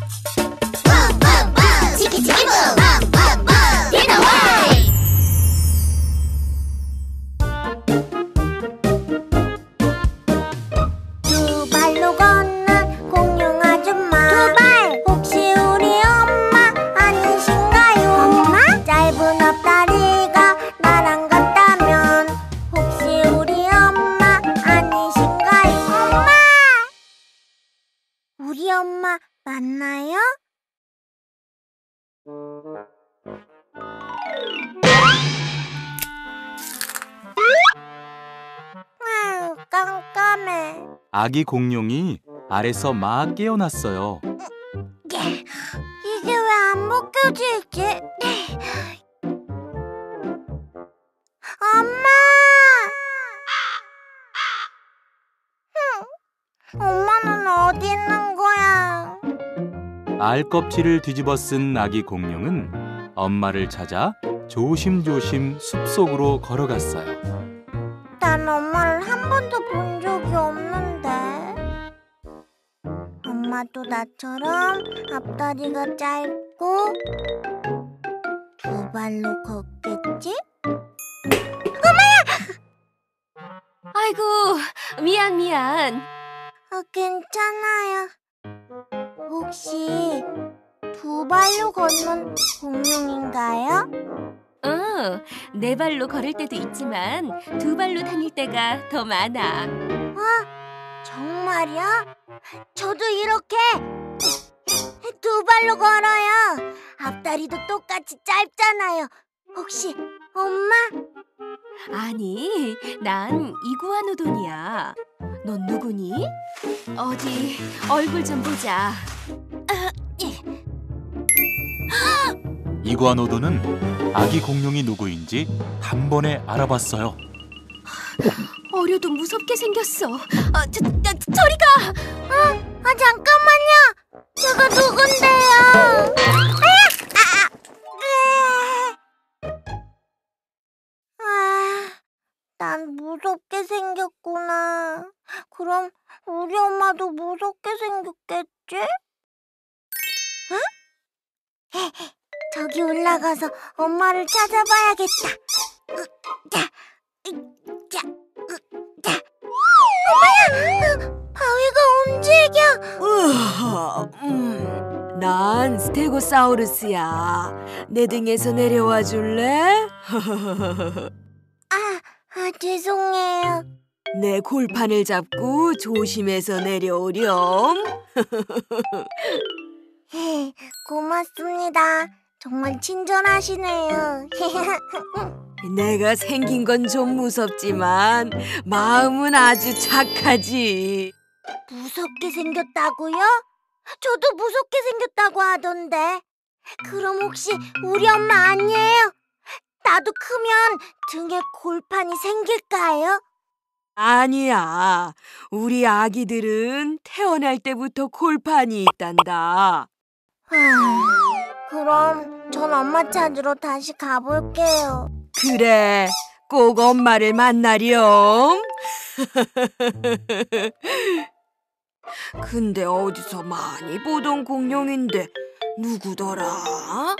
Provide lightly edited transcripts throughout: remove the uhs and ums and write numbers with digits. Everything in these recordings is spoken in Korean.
치키치키붐 디너웨이. 두 발로 걷는 공룡 아줌마. 두 발! 혹시 우리 엄마 아니신가요? 엄마? 짧은 앞다리가 나랑 같다면 혹시 우리 엄마 아니신가요? 엄마! 우리 엄마 맞나요? 깜깜해. 아기 공룡이 알에서 막 깨어났어요. 이게 왜 안 벗겨지지? 엄마! 엄마는 어디 있는 거야? 알 껍질을 뒤집어 쓴 아기 공룡은 엄마를 찾아 조심조심 숲속으로 걸어갔어요. 난 엄마를 한 번도 본 적이 없는데. 엄마도 나처럼 앞다리가 짧고 두 발로 걷겠지? 아이고, 미안. 괜찮아요. 혹시 두 발로 걷는 공룡인가요? 네 발로 걸을 때도 있지만 두 발로 다닐 때가 더 많아. 정말요? 저도 이렇게 두 발로 걸어요. 앞다리도 똑같이 짧잖아요. 혹시 엄마? 아니, 난 이구아노돈이야. 넌 누구니? 어디 얼굴 좀 보자. 이구아노도는 아기 공룡이 누구인지 단번에 알아봤어요. 어려도 무섭게 생겼어. 저리 가! 잠깐만요. 제가 누군데요? 난 무섭게 생겼구나. 그럼 우리 엄마도 무섭게 생겼겠지? 저기 올라가서 엄마를 찾아봐야겠다. 엄마야! 바위가 움직여. 난 스테고사우루스야. 내 등에서 내려와 줄래? 죄송해요. 내 골판을 잡고 조심해서 내려오렴. 고맙습니다. 정말 친절하시네요. 내가 생긴 건 좀 무섭지만 마음은 아주 착하지. 무섭게 생겼다고요? 저도 무섭게 생겼다고 하던데. 그럼 혹시 우리 엄마 아니에요? 나도 크면 등에 골판이 생길까요? 아니야. 우리 아기들은 태어날 때부터 골판이 있단다. 그럼 전 엄마 찾으러 다시 가볼게요. 그래, 꼭 엄마를 만나렴. 근데 어디서 많이 보던 공룡인데 누구더라?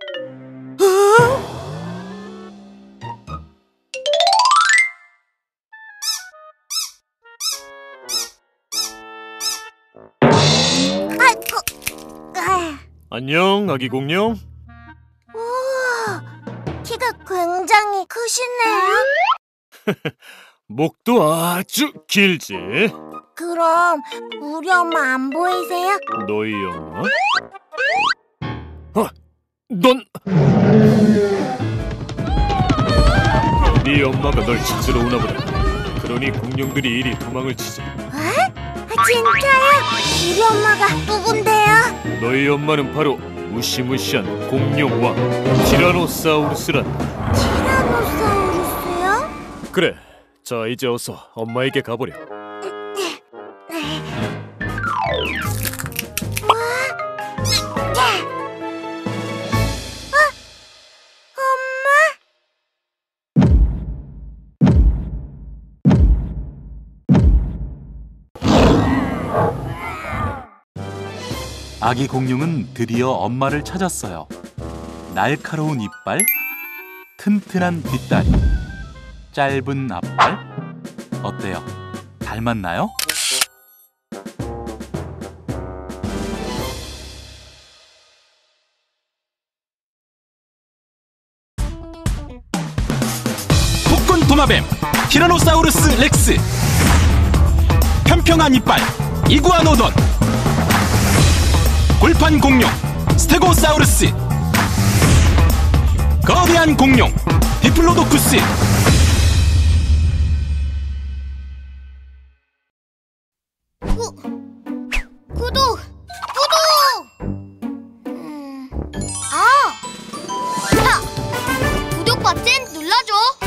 안녕, 아기 공룡. 우와, 키가 굉장히 크시네요. 목도 아주 길지. 그럼 우리 엄마 안 보이세요? 너희 엄마? 넌... 네 엄마가 널 찾으러 오나 보다. 그러니 공룡들이 이리 도망을 치지. 진짜요? 우리 엄마가 누군데요? 너희 엄마는 바로 무시무시한 공룡 왕 티라노사우루스란다. 티라노사우루스요? 그래, 자 이제 어서 엄마에게 가보렴. 아기 공룡은 드디어 엄마를 찾았어요. 날카로운 이빨, 튼튼한 뒷다리, 짧은 앞발. 어때요? 닮았나요? 폭군 도마뱀 티라노사우루스 렉스, 평평한 이빨 이구아노돈, 골판 공룡 스테고사우루스, 거대한 공룡 디플로도쿠스. 구독! 구독! 구독 버튼 눌러줘!